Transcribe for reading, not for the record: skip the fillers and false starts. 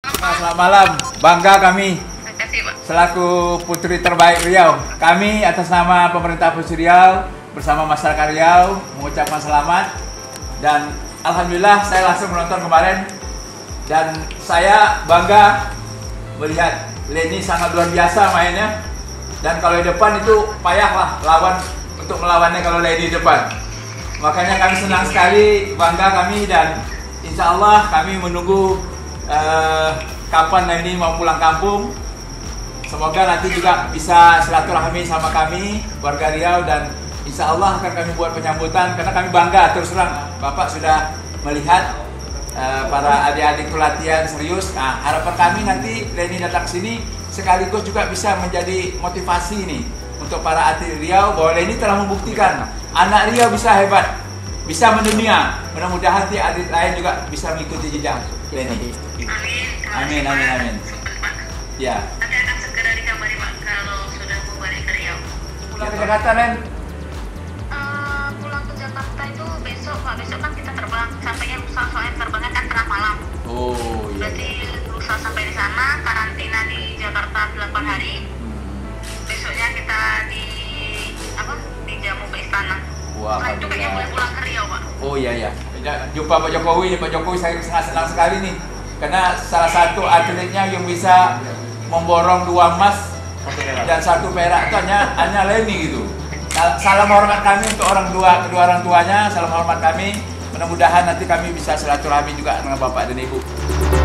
Selamat malam, bangga kami selaku putri terbaik Riau. Kami atas nama pemerintah Provinsi Riau bersama masyarakat Riau mengucapkan selamat dan alhamdulillah saya langsung menonton kemarin dan saya bangga melihat Leni sangat luar biasa mainnya dan kalau di depan itu payahlah lawan untuk melawannya kalau Leni di depan. Makanya kami senang sekali, bangga kami dan insya Allah kami menunggu kapan Leni mau pulang kampung. Semoga nanti juga bisa silaturahmi sama kami warga Riau dan insya Allah akan kami buat penyambutan karena kami bangga terus terang Bapak sudah melihat para adik-adik itu latihan serius. Nah, harapan kami nanti Leni datang ke sini sekaligus juga bisa menjadi motivasi nih untuk para atlet Riau bahwa Leni telah membuktikan anak Riau bisa hebat, bisa mendunia. Mudah-mudahan nanti atlet lain juga bisa mengikuti jejak Leni. Amin, amin, amin. Ya. Nanti akan segera dikabari Pak kalau sudah kembali ke Riau. Pulang ke Jakarta, Len? Pulang ke Jakarta itu besok Pak. Besok kan kita terbang. Sampainya lusa soalnya terbangnya kan tengah malam. Oh iya. Berarti lusa sampai di sana, karantina di Jakarta 8 hari. Besoknya kita dijamu ke istana. Wah, setelah itu kayaknya boleh pulang ke Riau Pak. Oh iya iya. Jumpa Pak Jokowi, Pak Jokowi saya sangat senang sekali nih. Karena salah satu atletnya yang bisa memborong 2 emas dan 1 perak itu hanya Leni gitu. Salam hormat kami untuk kedua orang tuanya, salam hormat kami. Mudah-mudahan nanti kami bisa silaturahmi juga dengan Bapak dan Ibu.